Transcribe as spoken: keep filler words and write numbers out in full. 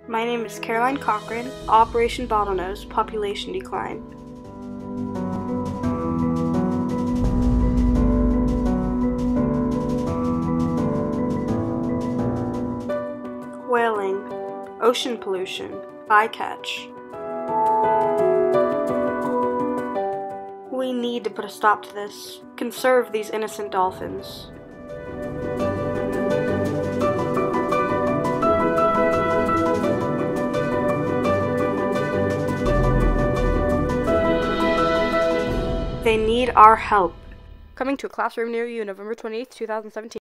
My name is Caroline Cochran, Operation Bottlenose, Population Decline. Whaling, ocean pollution, bycatch. We need to put a stop to this. Conserve these innocent dolphins. They need our help. Coming to a classroom near you, November twenty-eighth, two thousand seventeen.